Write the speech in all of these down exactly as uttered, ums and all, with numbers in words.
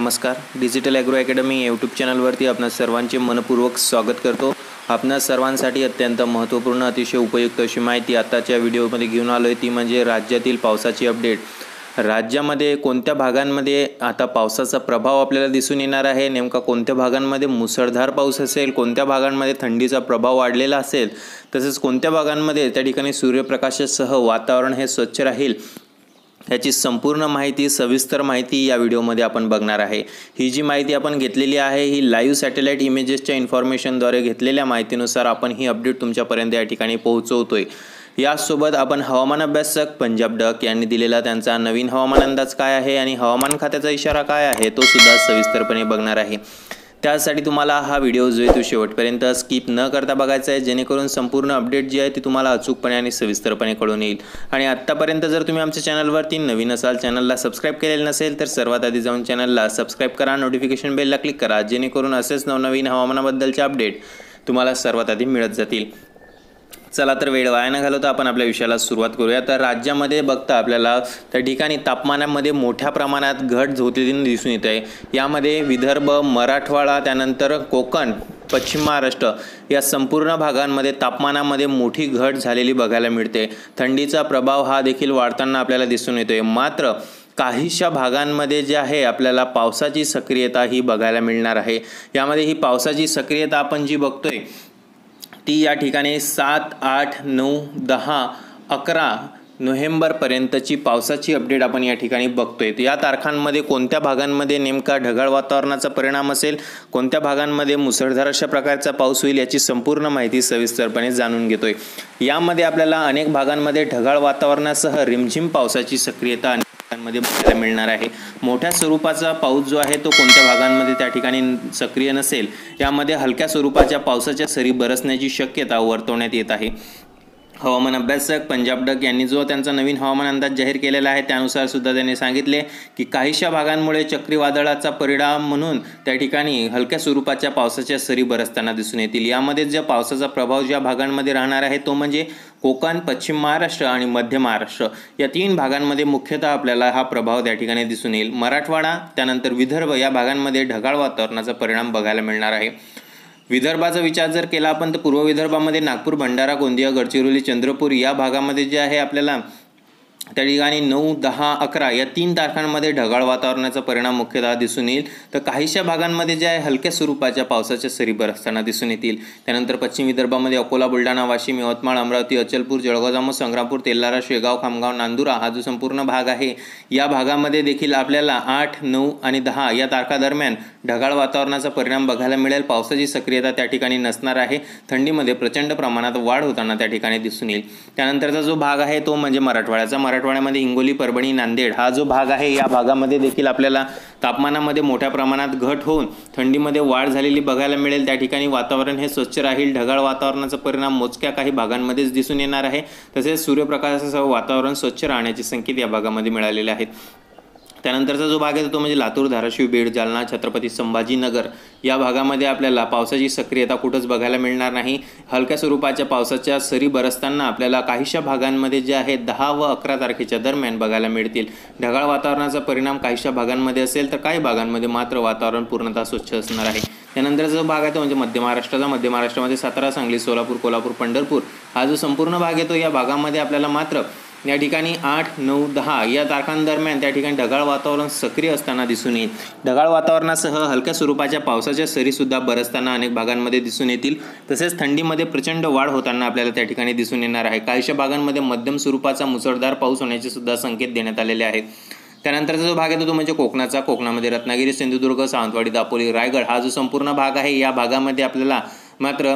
नमस्कार. Digital agro academy YouTube चॅनलवरती आपणा सर्वांचे मनपूर्वक स्वागत करतो. आपणा सर्वांसाठी अत्यंत महत्त्वपूर्ण अतिशय उपयुक्त अशी माहिती आताच्या व्हिडिओमध्ये घेऊन आलो आहे, ती म्हणजे राज्यातील पावसाची अपडेट. राज्यामध्ये कोणत्या भागांमध्ये आता पावसाचा प्रभाव आपल्याला दिसून येणार आहे, नेमका कोणत्या भागांमध्ये मुसळधार पाऊस असेल, कोणत्या भागांमध्ये थंडीचा प्रभाव वाढलेला असेल, तसेच कोणत्या भागांमध्ये त्या ठिकाणी सूर्यप्रकाशासह वातावरण हे स्वच्छ राहील, याची संपूर्ण माहिती सविस्तर माहिती या व्हिडिओमध्ये आपण बघणार आहे. ही जी माहिती आपण घेतलेली आहे ही लाईव्ह सॅटेलाइट इमेजेसच्या इन्फॉर्मेशनद्वारे घेतलेल्या माहितीनुसार आपण ही अपडेट तुमच्यापर्यंत या ठिकाणी पोहोचवतोय. यासोबत आपण हवामान अभ्यासक पंजाब डक यांनी दिलेला त्यांचा नवीन हवामान अंदाज काय आहे आणि हवामान खात्याचा इशारा काय आहे तो सुद्धा सविस्तरपणे बघणार आहे. त्यासाठी तुम्हाला हा व्हिडिओ जो आहे तो शेवटपर्यंत स्किप न करता बघायचा आहे, जेणेकरून संपूर्ण अपडेट जी आहे ती तुम्हाला अचूकपणे आणि सविस्तरपणे कळून येईल. आणि आत्तापर्यंत जर तुम्ही आमच्या चॅनलवरती नवीन असाल, चॅनलला सबस्क्राईब केलेलं नसेल तर सर्वात आधी जाऊन चॅनलला सबस्क्राईब करा, नोटिफिकेशन बेलला क्लिक करा, जेणेकरून असेच नवनवीन हवामानाबद्दलचे अपडेट तुम्हाला सर्वात आधी मिळत जातील. चला तर वेळ वाया न घालवता आपण आपल्या विषयाला सुरुवात करूया. तर राज्यामध्ये बघता आपल्याला त्या ठिकाणी तापमानामध्ये मोठ्या प्रमाणात घट होताना दिसून येत आहे. यामध्ये विदर्भ, मराठवाडा, त्यानंतर कोकण, पश्चिम महाराष्ट्र या संपूर्ण भागांमध्ये तापमानामध्ये मोठी घट झालेली बघायला मिळते. थंडीचा प्रभाव हा देखील वाढताना आपल्याला दिसून येतोय. मात्र काहीशा भागांमध्ये जे आहे आपल्याला पावसाची सक्रियता ही बघायला मिळणार आहे. यामध्ये ही पावसाची सक्रियता आपण जी बघतोय ती या ठिकाणी सात, आठ, नऊ, दहा, अकरा नोव्हेंबरपर्यंतची पावसाची अपडेट आपण या ठिकाणी बघतोय. या तारखांमध्ये कोणत्या भागांमध्ये नेमका ढगाळ वातावरणाचा परिणाम असेल, कोणत्या भागांमध्ये मुसळधार अशा प्रकारचा पाऊस होईल, याची संपूर्ण माहिती सविस्तरपणे जाणून घेतोय. यामध्ये आपल्याला अनेक भागांमध्ये ढगाळ वातावरणासह रिमझिम पावसाची सक्रियता मध्ये बघायला मिळणार आहे. मोठ्या स्वरूपाचा पाऊस जो आहे तो कोणत्या भागांमध्ये त्या ठिकाणी सक्रिय नसेल. यामध्ये हलक्या स्वरूपाच्या पावसाच्या सरी बरसण्याची शक्यता वर्तवण्यात येत आहे. हवामान अभ्यासक पंजाब डक यांनी जो त्यांचा नवीन हवामान अंदाज जाहीर केलेला आहे त्यानुसार सुद्धा त्यांनी सांगितले की काहीशा भागांमुळे चक्रीवादळाचा परिणाम म्हणून त्या ठिकाणी हलक्या स्वरूपाच्या पावसाच्या सरी बरसताना दिसून येतील. यामध्ये ज्या पावसाचा प्रभाव ज्या भागांमध्ये राहणार आहे तो म्हणजे कोकण, पश्चिम महाराष्ट्र आणि मध्य महाराष्ट्र या तीन भागांमध्ये मुख्यतः आपल्याला हा प्रभाव त्या ठिकाणी दिसून येईल. मराठवाडा त्यानंतर विदर्भ या भागांमध्ये ढगाळ वातावरणाचा परिणाम बघायला मिळणार आहे. विदर्भाचा विचार जर केला आपण तर पूर्व विदर्भामध्ये नागपूर, भंडारा, गोंदिया, गडचिरोली, चंद्रपूर या भागामध्ये जे आहे आपल्याला त्या ठिकाणी नऊ, दहा, अकरा या तीन तारखांमध्ये ढगाळ वातावरणाचा परिणाम मुख्यतः दिसून येईल. तर काहीशा भागांमध्ये जे आहे हलक्या स्वरूपाच्या पावसाच्या सरी बरसताना दिसून येतील. त्यानंतर पश्चिम विदर्भामध्ये अकोला, बुलढाणा, वाशिम, यवतमाळ, अमरावती, अचलपूर, जळगाव, जामोद, संग्रामपूर, तेल्हारा, शेगाव, खामगाव, नांदुरा हा जो संपूर्ण भाग आहे या भागामध्ये देखील आपल्याला आठ, नऊ आणि दहा या तारखादरम्यान ढगाळ वातावरणाचा परिणाम बघायला मिळेल. पावसाची सक्रियता त्या ठिकाणी नसणार आहे. थंडीमध्ये प्रचंड प्रमाणात वाढ होताना त्या ठिकाणी दिसून येईल. त्यानंतरचा जो भाग आहे तो म्हणजे मराठवाड्याचा. मराठवाड्यामध्ये हिंगोली, परभणी, नांदेड हा जो भाग आहे या भागामध्ये देखील आपल्याला तापमानामध्ये मोठ्या प्रमाणात घट होऊन थंडीमध्ये वाढ झालेली बघायला मिळेल. त्या ठिकाणी वातावरण हे स्वच्छ राहील. ढगाळ वातावरणाचा परिणाम मोजक्या काही भागांमध्येच दिसून येणार आहे. तसेच सूर्यप्रकाशासह वातावरण स्वच्छ राहण्याचे संकेत या भागामध्ये मिळालेले आहेत. त्यानंतरचा जो भाग आहे तो म्हणजे लातूर, धाराशिव, बीड, जालना, छत्रपती संभाजीनगर या भागामध्ये आपल्याला पावसाची सक्रियता कुठंच बघायला मिळणार नाही. हलक्या स्वरूपाच्या पावसाच्या सरी बरसताना आपल्याला काहीशा भागांमध्ये जे आहे दहा व अकरा तारखेच्या दरम्यान बघायला मिळतील. ढगाळ वातावरणाचा परिणाम काहीशा भागांमध्ये असेल तर काही भागांमध्ये मात्र वातावरण पूर्णतः स्वच्छ असणार आहे. त्यानंतरचा जो भाग आहे तो म्हणजे मध्य महाराष्ट्राचा. मध्य महाराष्ट्रामध्ये सातारा, सांगली, सोलापूर, कोल्हापूर, पंढरपूर हा जो संपूर्ण भाग येतो या भागामध्ये आपल्याला मात्र या ठिकाणी आठ, नऊ, दहा या तारखांदरम्यान त्या ठिकाणी ढगाळ वातावरण सक्रिय असताना दिसून येईल. ढगाळ वातावरणासह हलक्या स्वरूपाच्या पावसाच्या सरीसुद्धा बरसताना अनेक भागांमध्ये दिसून येतील. तसेच थंडीमध्ये प्रचंड वाढ होताना आपल्याला त्या ठिकाणी दिसून येणार आहे. काहीशा भागांमध्ये मध्यम स्वरूपाचा मुसळधार पाऊस होण्याचे सुद्धा संकेत देण्यात आलेले आहेत. त्यानंतरचा जो भाग येतो तो म्हणजे कोकणाचा. कोकणामध्ये रत्नागिरी, सिंधुदुर्ग, सावंतवाडी, दापोली, रायगड हा जो संपूर्ण भाग आहे या भागामध्ये आपल्याला मात्र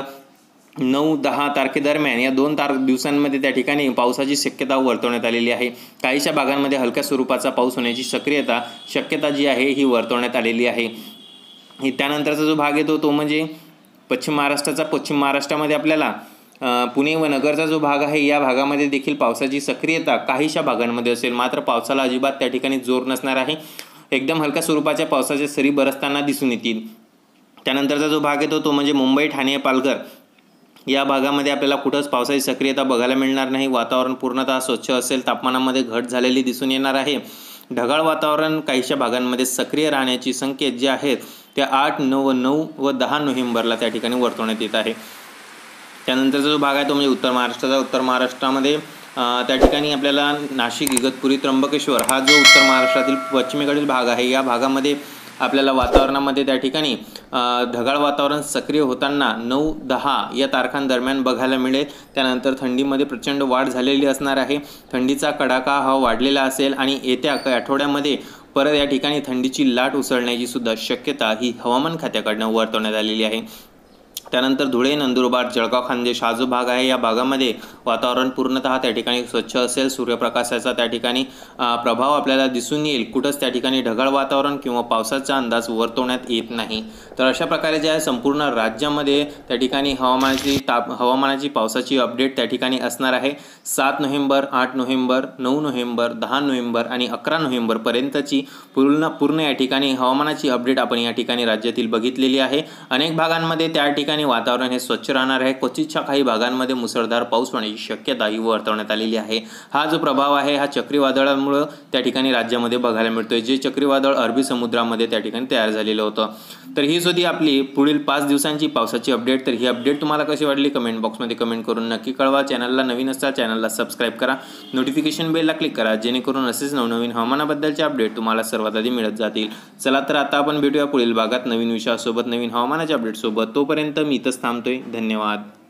नऊ, दहा तारखेदरम्यान या दोन तार दिवसांमध्ये त्या ठिकाणी पावसाची शक्यता वर्तवण्यात आलेली आहे. काहीशा भागांमध्ये हलक्या स्वरूपाचा पाऊस होण्याची सक्रियता शक्यता जी आहे ही वर्तवण्यात आलेली आहे. त्यानंतरचा जो भाग येतो तो म्हणजे पश्चिम महाराष्ट्राचा. पश्चिम महाराष्ट्रामध्ये आपल्याला पुणे व नगरचा जो भाग आहे या भागामध्ये देखील पावसाची सक्रियता काहीशा भागांमध्ये असेल. मात्र पावसाला अजिबात त्या ठिकाणी जोर नसणार आहे. एकदम हलक्या स्वरूपाच्या पावसाच्या सरी बरसताना दिसून येतील. त्यानंतरचा जो भाग येतो तो म्हणजे मुंबई, ठाणे, पालघर या भागामध्ये आपल्याला कुठंच पावसाची सक्रियता बघायला मिळणार नाही. वातावरण पूर्णतः स्वच्छ असेल. तापमानामध्ये घट झालेली दिसून येणार आहे. ढगाळ वातावरण काहीशा भागांमध्ये सक्रिय राहण्याची संकेत जे आहेत त्या आठ नऊ नऊ व दहा नोव्हेंबरला त्या ठिकाणी वर्तवण्यात येत आहे। त्यानंतरचा जो भाग आहे तो म्हणजे उत्तर महाराष्ट्राचा। उत्तर महाराष्ट्रामध्ये त्या ठिकाणी आपल्याला नाशिक, इगतपुरी, त्र्यंबकेश्वर हा जो उत्तर महाराष्ट्रातील पश्चिमेकडील भाग आहे या भागामध्ये आपल्याला वातावरणामध्ये त्या ठिकाणी ढगाळ वातावरण सक्रिय होताना नऊ दहा या तारखांदरम्यान बघायला मिळेल। त्यानंतर थंडीमध्ये प्रचंड वाढ झालेली असणार आहे। थंडीचा कडाका हा वाढलेला असेल आणि येत्या काही आठवड्यामध्ये परत या ठिकाणी थंडीची लाट उसळण्याची सुद्धा शक्यता ही हवामान खात्याकडून वर्तवण्यात आलेली आहे। त्यानंतर धुळे, नंदुरबार, जळगाव, खान्देश हा जो भाग आहे या भागामध्ये वातावरण पूर्णतः त्या ठिकाणी स्वच्छ असेल। सूर्यप्रकाशाचा त्या ठिकाणी प्रभाव आपल्याला दिसून येईल। कुठंच त्या ठिकाणी ढगाळ वातावरण किंवा पावसाचा अंदाज वर्तवण्यात येत नाही। तर अशा प्रकारे जे आहे संपूर्ण राज्यामध्ये त्या ठिकाणी हवामानाची ताप हवामानाची पावसाची अपडेट त्या ठिकाणी असणार आहे। सात नोव्हेंबर, आठ नोव्हेंबर, नऊ नोव्हेंबर, दहा नोव्हेंबर आणि अकरा नोव्हेंबरपर्यंतची पूर्ण पूर्ण या ठिकाणी हवामानाची अपडेट आपण या ठिकाणी राज्यातील बघितलेली आहे। अनेक भागांमध्ये त्या ठिकाणी वातावरण हे स्वच्छ राहणार आहे। क्वचितच्या काही भागांमध्ये मुसळधार पाऊस होण्याची शक्यता ही वर्तवण्यात आलेली आहे। हा जो प्रभाव आहे हा चक्रीवादळामुळे त्या ठिकाणी राज्यामध्ये बघायला मिळतोय, जे चक्रीवादळ अरबी समुद्रामध्ये त्या ठिकाणी तयार झालेलं होतं। तर ही होती आपली पुढील पाच दिवसांची पावसाची अपडेट। तर ही अपडेट तुम्हाला कशी वाटली कमेंट बॉक्समध्ये कमेंट करून नक्की कळवा। चॅनलला नवीन असता चॅनलला सबस्क्राईब करा, नोटिफिकेशन बेलला क्लिक करा, जेणेकरून असेच नवनवीन हवामानाबद्दलचे अपडेट तुम्हाला सर्वात आधी मिळत जातील। चला तर आता आपण भेटूया पुढील भागात नवीन विषयासोबत, नवीन हवामानाच्या अपडेटसोबत। तोपर्यंत मी इथंच थांबतोय। धन्यवाद।